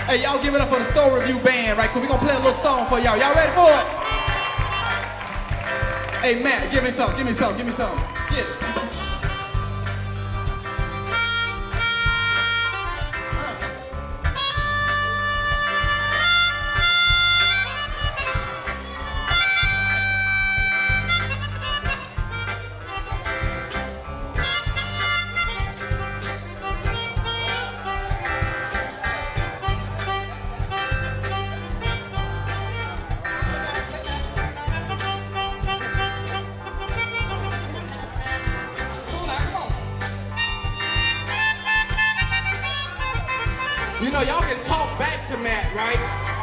Hey, y'all give it up for the Soul Revue band, right? Cause we gonna play a little song for y'all. Y'all ready for it? Hey, Matt, give me some, give me some, give me some. Get it. You know, y'all can talk back to Matt, right?